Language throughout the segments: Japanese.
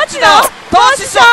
ちの投資ショー。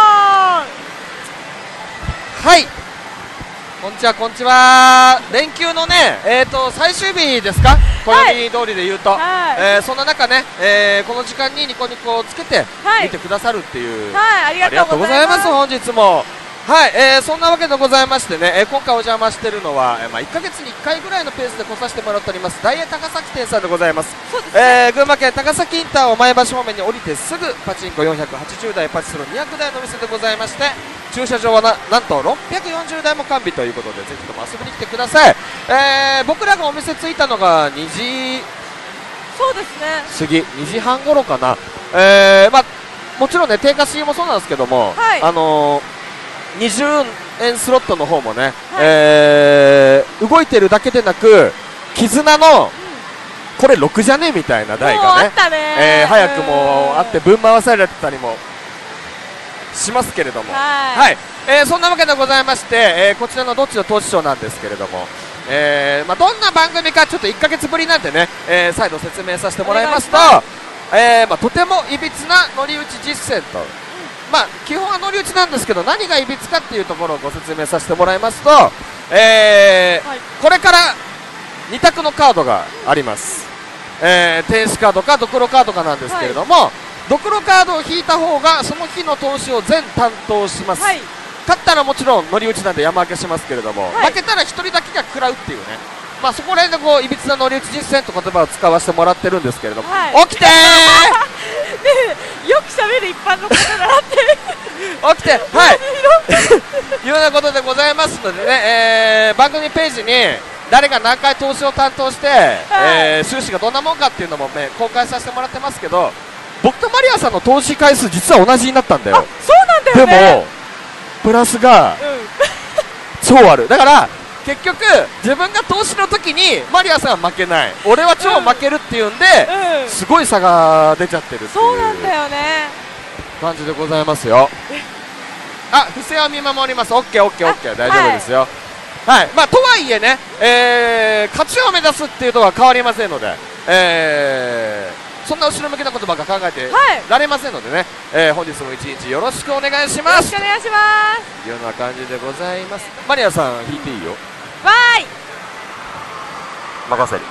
はい、こんにちはこんにちは。連休のね最終日ですか、暦通りで言うと、そんな中ね、この時間にニコニコをつけて見てくださるっていう、ありがとうございます。本日もはい、そんなわけでございましてね、今回お邪魔しているのは、1ヶ月に1回ぐらいのペースで来させてもらっておりますダイエー高崎店さんでございます。群馬県高崎インターを前橋方面に降りてすぐ、パチンコ480台パチスロ200台のお店でございまして、駐車場はなんと640台も完備ということで、ぜひとも遊びに来てください。僕らがお店着いたのが2時そうですね過ぎ、2時半頃かな。もちろんね定価 C もそうなんですけども、20円スロットの方もね、動いてるだけでなく、絆のこれ6じゃねみたいな台がね、早くもあって分回されてたりもしますけれども、そんなわけでございまして、こちらのどっちの投資ショーなんですけれども、どんな番組かちょっと1ヶ月ぶりなんでね、再度説明させてもらいますと、とてもいびつな乗り打ち実践と、基本は乗り打ちなんですけど、何がいびつかっていうところをご説明させてもらいますと、これから2択のカードがあります。天使カードかドクロカードかなんですけれども、ドクロカードを引いた方がその日の投資を全担当します。勝ったらもちろん乗り打ちなんで山分けしますけれども、負けたら1人だけが食らうっていうね、そこら辺でこういびつな乗り打ち実践と言葉を使わせてもらってるんですけれども、起きてーよくしゃべる一般の方だなって起きて、いうようなことでございますのでね、番組ページに誰が何回投資を担当して、収支がどんなもんかっていうのも、公開させてもらってますけど、僕とマリアさんの投資回数実は同じになったんだよ。 そうなんだよね。 でもプラスが、超ある。だから結局自分が投資の時にマリアさんは負けない、俺は超負けるっていうんで、すごい差が出ちゃってるっていうそうなんだよね感じでございますよ。不正は見守ります。オッケーオッケーオッケー、大丈夫ですよ。とはいえね、勝ちを目指すっていうとは変わりませんので、そんな後ろ向きなことばっか考えてられませんのでね、本日も一日よろしくお願いします。 よろしくお願いします。 ような感じでございます。マリアさん引いていいよ。 わーい、 任せる。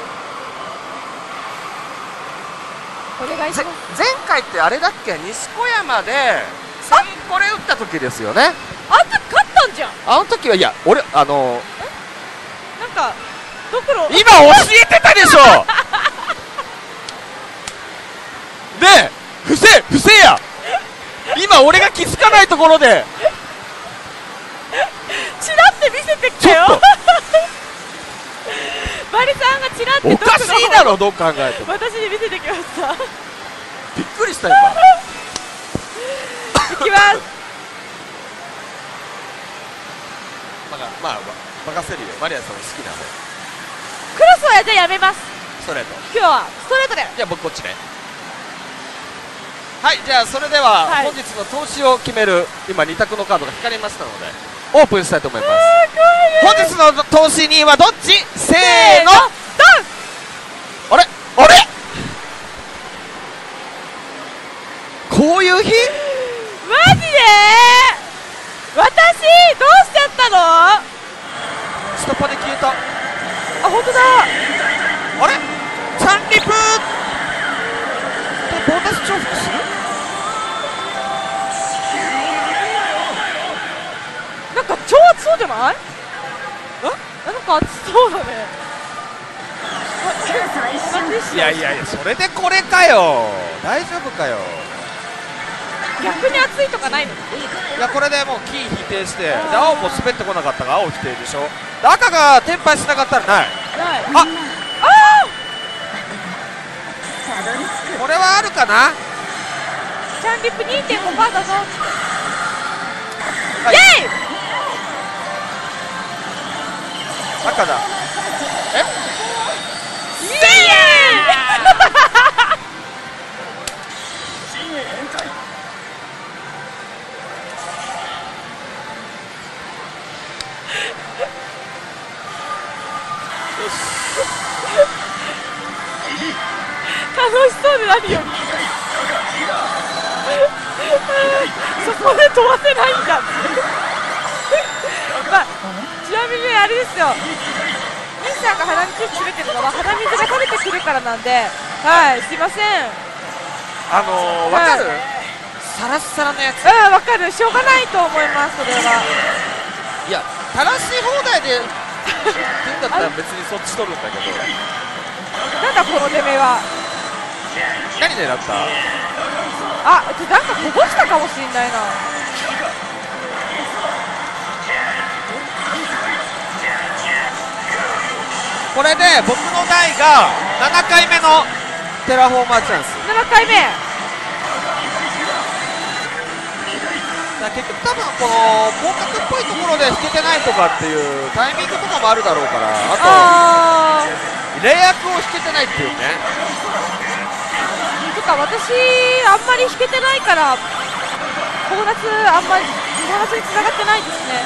お願いします。 前回ってあれだっけ、西小山でこれ打った時ですよね。 あんた勝ったんじゃん。 あの時はいや俺なんかドクロ今教えてたでしょで不正や今俺が気づかないところでチラって見せてきたよマリさんがチラっておかしいだろ、どう考えても。 私に見せてきましたびっくりした今いきます任せるよ。マリアさんの好きな方クロスはじゃあやめます。 ストレート。 今日はストレートで。 じゃあ僕こっちね。はい、じゃあそれでは本日の投資を決める今2択のカードが光りましたのでオープンしたいと思います。本日の投資人はどっち？せーの、ドン。あれこういう日？ マジで私どうしちゃったの？ 下っ端で消えた。 本当だ。 あれチャンリプでボーナス重複する？ なんか超熱そうじゃない？なんか熱そうだね。 いやそれでこれかよ。大丈夫かよ。 逆に熱いとかないの？ いやこれでもうキー否定して、で青も滑ってこなかったが青否定でしょ。で赤がテンパイしなかったらない。これはあるかな。 チャンリップ 2.5% だぞ。イエイ。 赤だ。 イエイ楽しそうで何よりそこで飛ばせないんだってまあ、ちなみにあれですよ、ミンさんが鼻にティッシュ詰めてるのは鼻水が垂れてくるからなんで、はい、すいません。 わかる、サラッサラのやつ。 わかる、しょうがないと思います、それは。 いや、垂らし放題でって言うんだったら別にそっち取るんだけど。 なんだこの出目は。 何狙った？ あ、なんかこぼしたかもしれないな。 これで僕の台が7回目のテラフォーマーチャンス。 7回目。 結局多分この広角っぽいところで引けてないとかっていうタイミングとかもあるだろうから、あとレイアップを引けてないっていうね。 とか私あんまり引けてないからボーナスあんまりボーナスにつながってないですね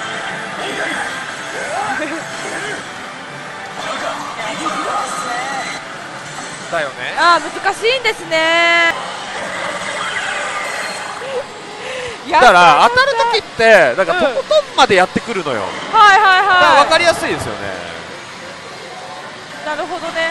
だよね。 難しいんですねだから当たるときってなんかとことんまでやってくるのよ。 はいはいはい。 分かりやすいですよね。 なるほどね。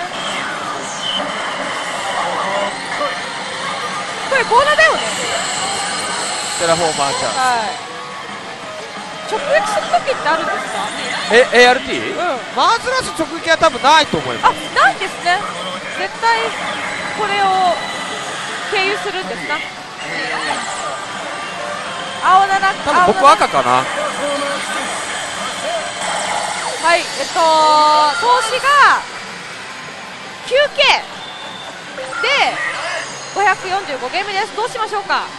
これコーナーだよね。 テラフォーマーチャンス。 はい。直撃するときってあるんですか ？ART？マーズラス直撃は多分ないと思います。 ないんですね。絶対これを経由するんですか。青7、 多分僕赤かな。 はい、投資が 9K で545ゲームです。どうしましょうか。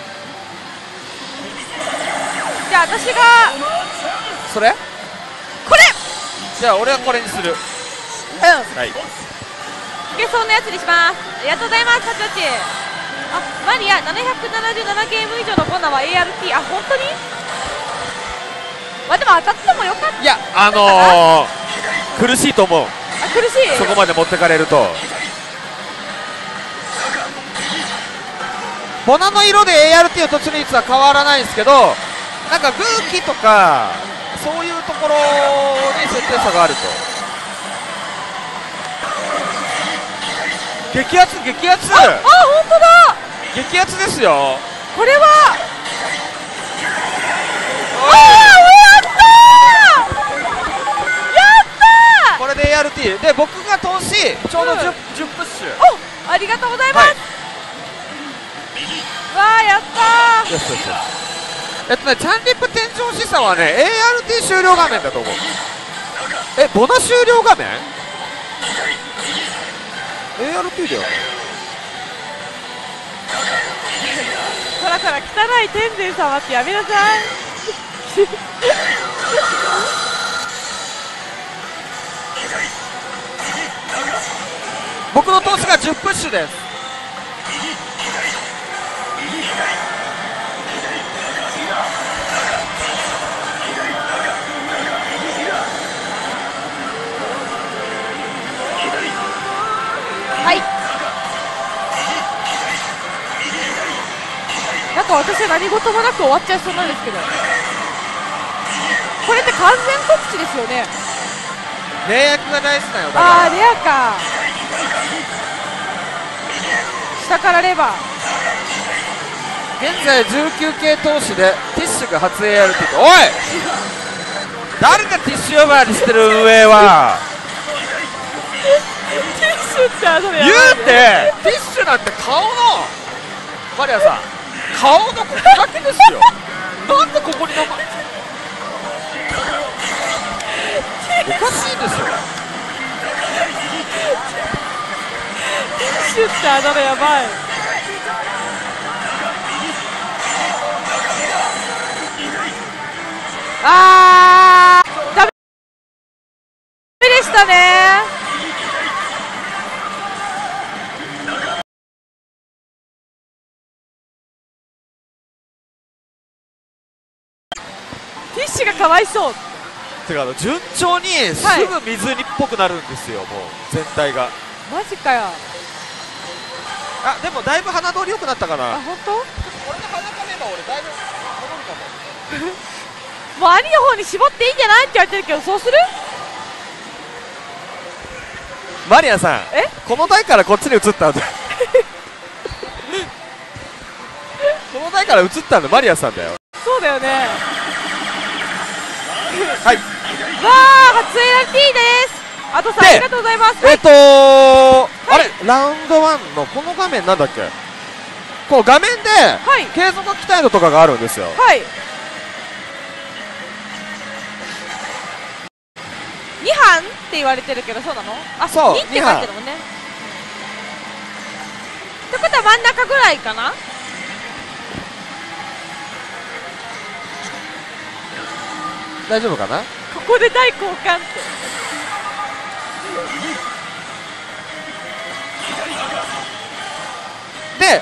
じゃあ私がそれこれ、 じゃあ俺はこれにする。はい、いけそうなやつにします。ありがとうございます。ハチハチ。マリア777ゲーム以上のボナは ART。本当に。でも当たってもよかった。 いや苦しいと思う。 苦しい。 そこまで持ってかれると。ボナの色で ART の突入率は変わらないんですけど、なんかグーキとかそういうところに設定差があると。激アツ激アツ。 本当だ。 激アツですよ。 これはこれで ART で僕が投資ちょうど 10プッシュ。 ありがとうございます。やったー。 よしよしよし。チャンリップ天井示唆はね ART 終了画面だと思う。ボナ終了画面 ART だよね。 こらこら汚い天然様ってやめなさい僕の投資が10プッシュです。 はい。なんか私は何事もなく終わっちゃいそうなんですけど、これって完全告知ですよね。 レイヤーが大事だよ。だからレアか。下からレバー。 現在19系投資でティッシュが初 ART。おい誰がティッシュ呼ばわりしてる運営はティッシュって言うてティッシュなんて顔のマリアさん顔のここだけですよなんでここに名前おかしいですよ。 ティッシュってやばい。ダメでしたね。ティッシュがかわいそう。 てか順調にすぐ水にっぽくなるんですよ、もう全体が。 マジかよ。 でもだいぶ鼻通り良くなったかな。 本当？ 俺の俺だいぶ戻るかも。 もう兄の方に絞っていいんじゃないって言われてるけど、そうする？ マリアさん、この台からこっちに移ったんだこの台から移ったんだマリアさんだよ。 そうだよね。 はい。 わあ、初 LT です。あとさん、ありがとうございます。 あれラウンド1のこの画面なんだっけ。この画面で継続期待度とかがあるんですよ。 はい。2班って言われてるけど、そうなの？あ、そう、2って書いてるもんね。ってことは真ん中ぐらいかな。 大丈夫かな。 ここで大交換って。 で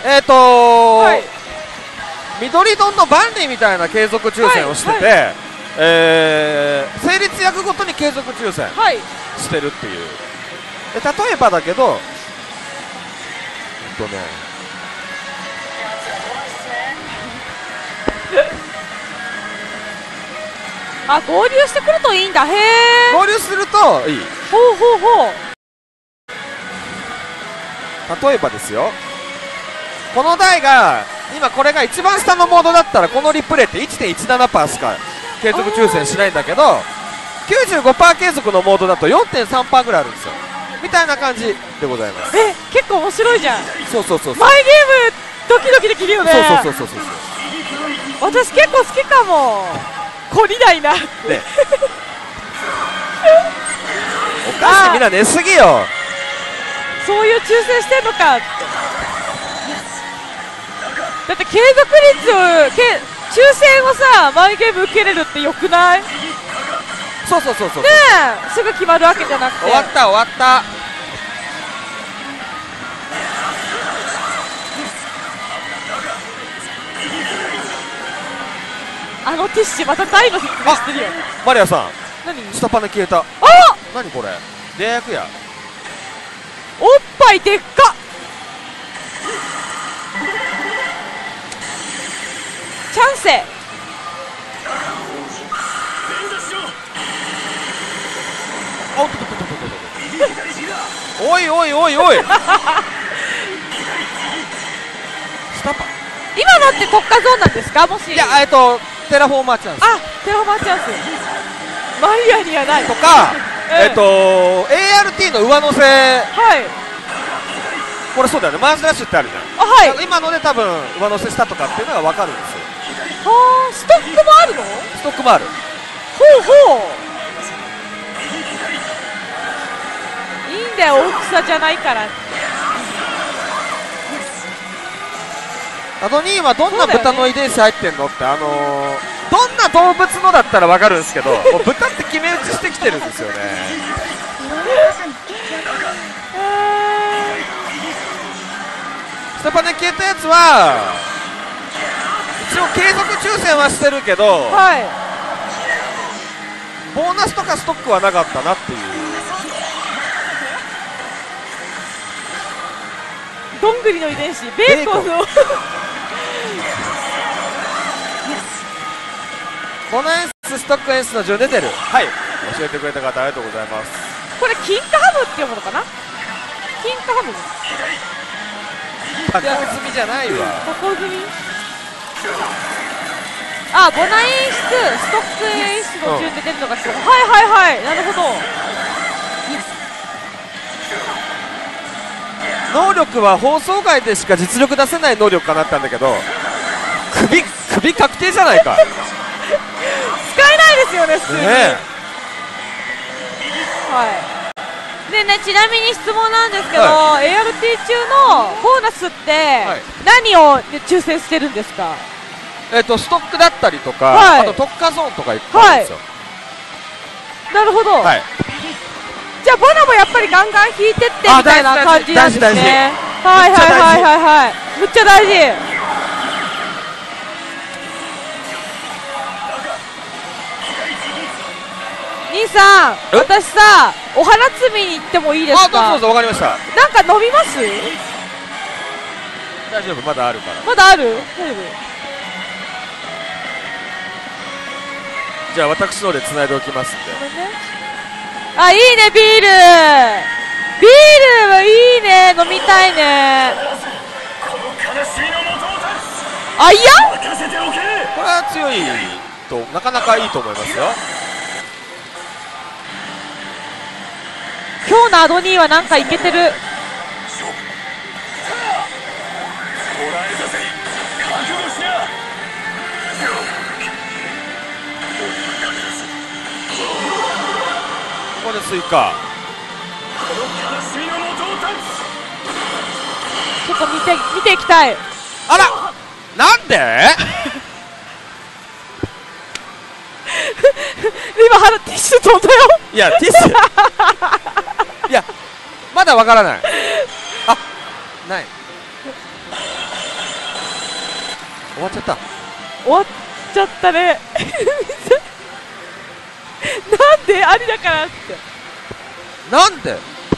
緑丼の万里みたいな継続抽選をしてて、成立役ごとに継続抽選してるっていう。で例えばだけどあ、合流してくるといいんだ。へえ。 合流するといい。 ほうほうほう。例えばですよ、この台が今これが一番下のモードだったらこのリプレイって 1.17% しか継続抽選しないんだけど、95% 継続のモードだと 4.3% ぐらいあるんですよ。みたいな感じでございます。 結構面白いじゃん。 そうそうそう。 マイゲームドキドキできるよね。 そうそうそうそうそう。 私結構好きかも。懲りないなって。 おかしい、みんな寝すぎよ。 そういう抽選してんのかって。だって継続率抽選をさ、マイゲーム受けれるってよくない？ そうそうそうそう。 ねえ、すぐ決まるわけじゃなくて。 終わった終わった。 あのティッシュまた大の説明してるよ。 マリアさん、 何？ 下パネ消えた。 あ、 何これ、出役や。 おっぱいでっか。チャンセ。 おいおいおいおい下パ、 今のって特化ゾーンなんですか？もし。 いや、テラフォーマーチャンス。 あ、テラフォーマーチャンス。マリアにはないとか、ART の上乗せ。 はい。 これそうだよね、マーズラッシュってあるじゃん。 はい。 今ので多分上乗せしたとかっていうのが分かるんですよ。 はあ、ストックもあるの？ ストックもある。 ほうほう。いいんだよ、大きさじゃないから。 2位はどんな豚の遺伝子入ってんのって、どんな動物のだったら分かるんですけど、もう豚って決め打ちしてきてるんですよね。下パネ消えたやつは一応継続抽選はしてるけど、 はい、 ボーナスとかストックはなかったなっていう。 どんぐりの遺伝子、ベーコンのこのエンス、ストックエンスの順出てる。はい、教えてくれた方ありがとうございます。 これ金貨ハムって読むのかな。金貨ハムタコ積みじゃないわ。 タコ積み。あ、ボナ演出、ストック演出の順で出るのが、はいはいはい、なるほど。 能力は放送外でしか実力出せない能力かなったんだけど、首確定じゃないか。 使えないですよね、普通に。はい。でね、ちなみに質問なんですけど、ART 中のボーナスって何を抽選してるんですか？ ストックだったりとか、あと特化ゾーンとかいっぱいあるんですよ。 なるほど。じゃあボナもやっぱりガンガン引いてってみたいな感じなんですね。はいはいはいはいはい。むっちゃ大事。兄さん、私さ、お花摘みに行ってもいいですか？ どうぞ、わかりました。 なんか飲みます？ 大丈夫、まだあるから。 まだある？大丈夫？ じゃあ私のでつないでおきますんで。 ごめんね。あ、いいね、ビールはいいね、飲みたいね。あ、いや、 これは強いと、なかなかいいと思いますよ。 今日のアドニーはなんかいけてる。 ここで追加。 ちょっと見ていきたい。 あら、なんで今ティッシュ飛んだよ。 いや、ティッシュいや、まだわからない。あ、ない。終わっちゃった。 終わっちゃったね。なんでありだからって。 なんで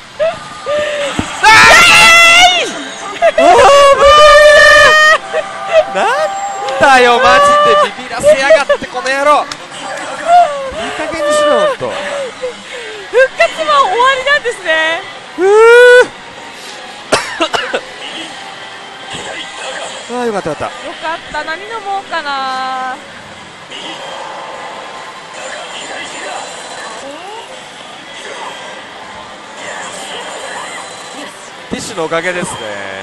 なんだよ、マジでビビらせやがって、この野郎。いい加減にしろ、ほんと。 復活は終わりなんですね。 ああ、よかったよかった。 よかった。何飲もうかな。 ティッシュのおかげですね。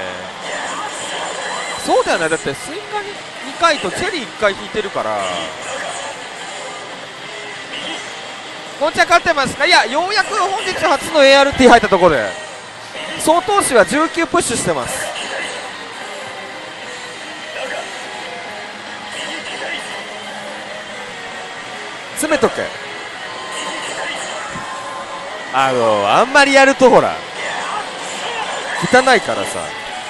そうだよね、だってスイカに2回とチェリー1回引いてるから。こんちゃん勝ってますか。いや、ようやく本日初の ART 入ったところで総投資は19プッシュしてます。詰めとけ。あんまりやるとほら汚いからさ。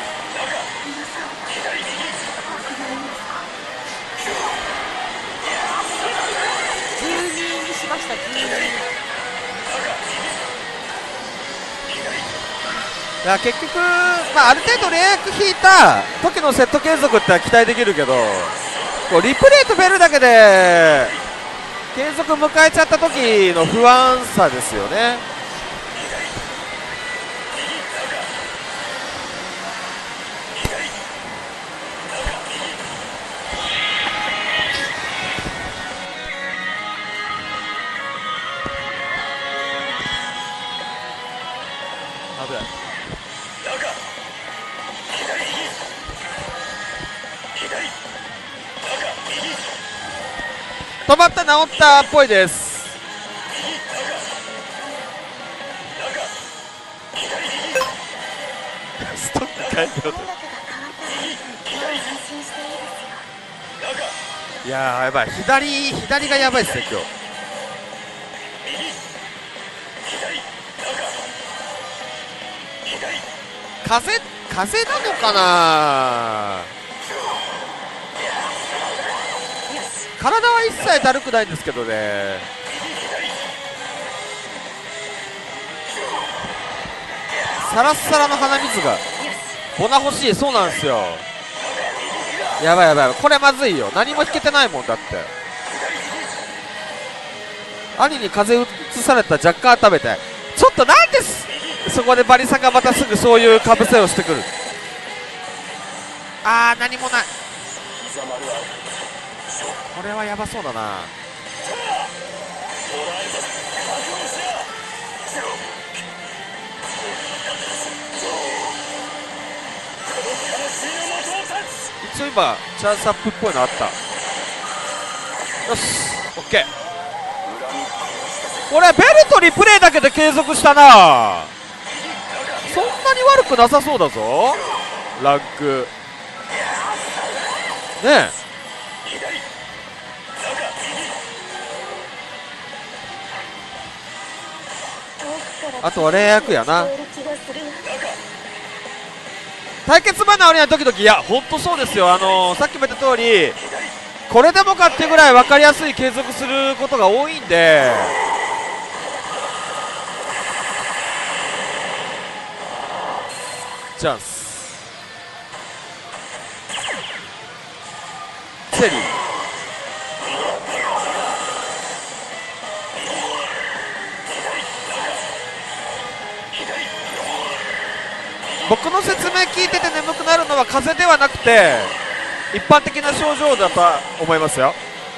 12にしました。 いや結局、まあ、ある程度レイアク引いた時のセット継続って期待できるけど、こうリプレイとフェルだけで継続迎えちゃった時の不安さですよね。危ない。止まった、治ったっぽいです。ストック変えてよ。いやーやばい、左がやばいですね今日。風なのかな。体は一切だるくないんですけどね。サラッサラの鼻水が粉欲しい。そうなんですよ。やばいやばい、これまずいよ。何も引けてないもんだって。兄に風邪移された若干食べて、ちょっとなんです。そこでバリさんがまたすぐそういうかぶせをしてくる。あー、何もない。これはやばそうだな。一応今チャンスアップっぽいのあった。よし、オッケー。これベルトリプレイだけで継続したな。そんなに悪くなさそうだぞランクねえ。あとはレイアクやな。対決バナー俺はドキドキ。いやほんとそうですよ。さっきも言った通りこれでもかっていうぐらい分かりやすい継続することが多いんで、チャンス。チェリー僕の説明聞いてて眠くなるのは風邪ではなくて一般的な症状だと思いますよ。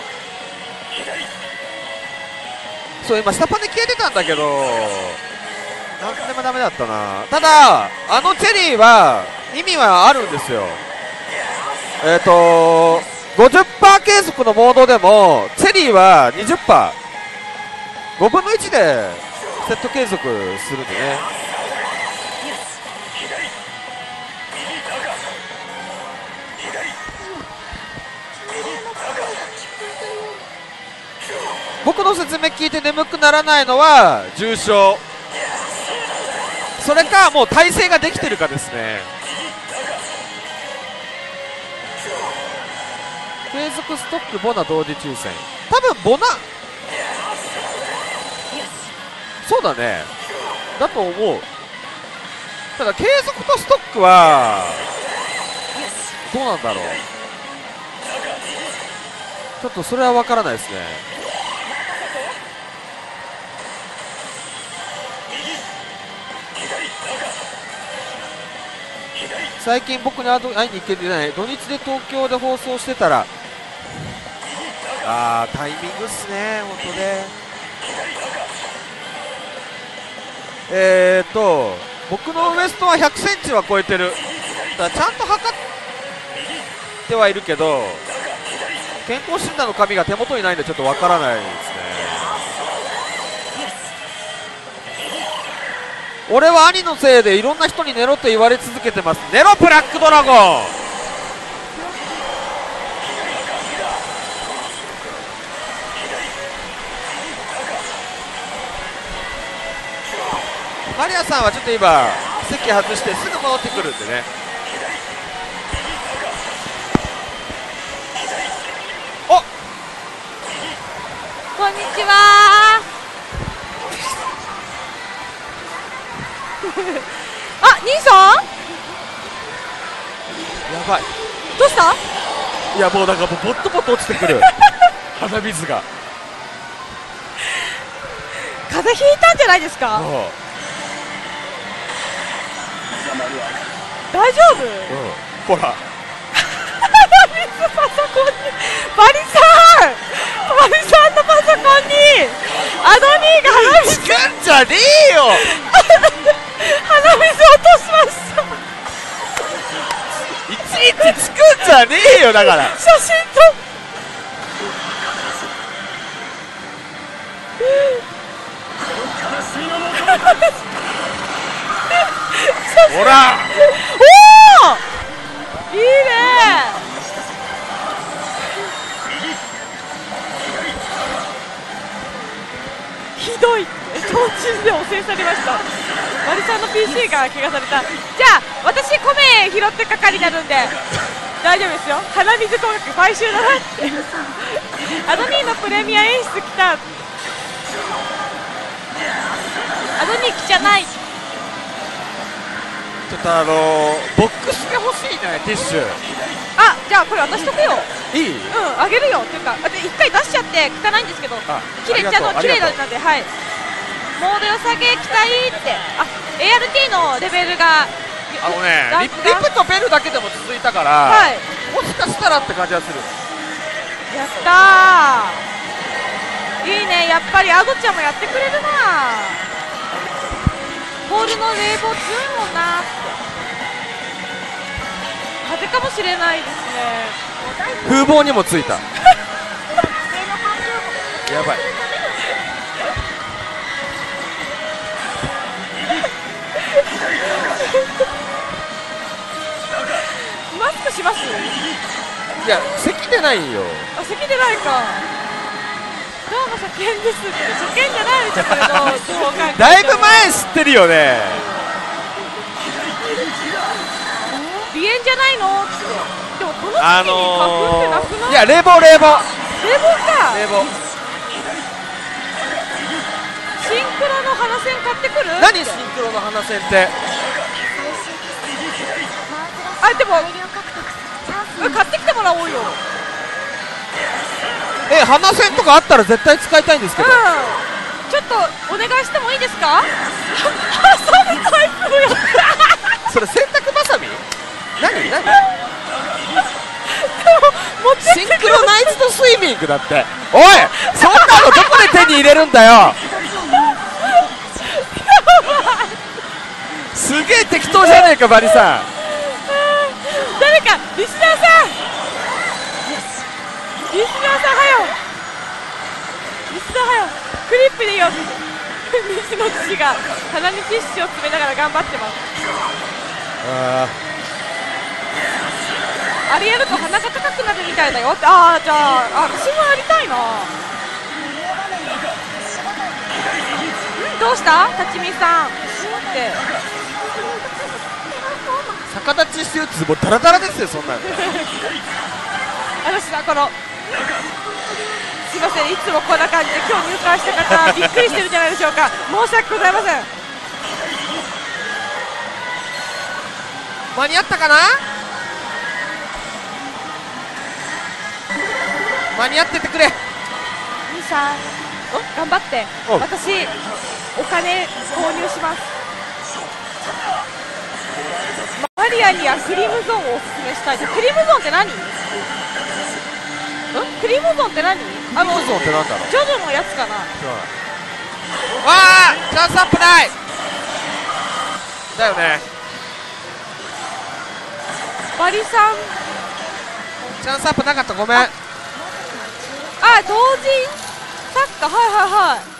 そう今下パネ消えてたんだけどなんでもダメだったな。ただあのチェリーは意味はあるんですよ。50% 継続のモードでもチェリーは 20%、 5分の1でセット継続するんでね。僕の説明聞いて眠くならないのは重症、それかもう体勢ができてるかですね。継続ストックボナ同時抽選、多分ボナそうだねだと思う。ただ継続とストックはどうなんだろう、ちょっとそれは分からないですね。最近僕に会いに行けてない、土日で東京で放送してたらタイミングっすね本当で。僕のウエストは100センチは超えてる。だからちゃんと測ってはいるけど健康診断の紙が手元にないんでちょっとわからないですね。俺は兄のせいでいろんな人に寝ろと言われ続けてます。寝ろブラックドラゴン。マリアさんはちょっと今席外してすぐ戻ってくるんでね。おこんにちはあ、兄さんやばい、 どうした？ いやもうなんかもうボットボット落ちてくる鼻水が。 風邪ひいたんじゃないですか？大丈夫？ ほらパソコンにバリさんのパソコンにアドニーが鼻水つくんじゃねえよ鼻水落としました。 いちいちつくんじゃねえよ。だから写真とほらおおいいね。ひどいって当日で汚染されました。マリさんの PC が怪我された。じゃあ私米拾って係になるんで大丈夫ですよ。鼻水工学買収だなってアドニーのプレミア演出来た。アドニー来じゃない。 ちょっとボックスが欲しいねティッシュ。 あ、じゃあこれ渡しとくよ。 いい？ あげるよっていうか一回出しちゃって汚いんですけど綺麗ちゃんと綺麗なんで、はい。モード良さげ期待って。ART のレベルがリップとベルだけでも続いたから、はい、もしかしたらって感じがする。 やったー、いいね。やっぱりアドちゃんもやってくれるな。ポールの冷房強いもんなって。風かもしれないですね。 風防にもついたやばいマスクします？ いや咳出ないよ。 咳出ないか。どうも初見ですって。初見じゃないでしょこれのだいぶ前知ってるよね。 鼻炎じゃないのって。でもこの時期に花粉ってなくない？ いや冷房か。 シンクロの鼻栓買ってくる？ 何シンクロの鼻栓って？ でも買ってきてもらおうよ。 鼻栓とかあったら絶対使いたいんですけど、 ちょっとお願いしてもいいですか？ハサミタイプのやつそれ洗濯スイミングだって。おい、そんなのどこで手に入れるんだよ。すげえ適当じゃねえかバリさん。 誰かリスナーさん、リスナーさんはよ、リスナーはよ、クリップでいいよ。西野氏が鼻にティッシュを詰めながら頑張ってます。あれやると鼻が高くなるみたいだよって。じゃあ私もやりたいな。どうしたたちみさんって逆立ちしてるってもうダラダラですよそんなの。 私さ、すいません、いつもこんな感じで今日入会した方びっくりしてるんじゃないでしょうか。申し訳ございません。 間に合ったかな。間に合っててくれ。 兄さん頑張って。私お金購入します。マリアにはクリムゾンをおすすめしたいです。クリムゾンって何？クリムゾンって何？ クリムゾンってなんだろう。 ジョジョのやつかな。 チャンスアップないだよね。 バリさんチャンスアップなかった、ごめん。 同時サッカー、はいはいはい。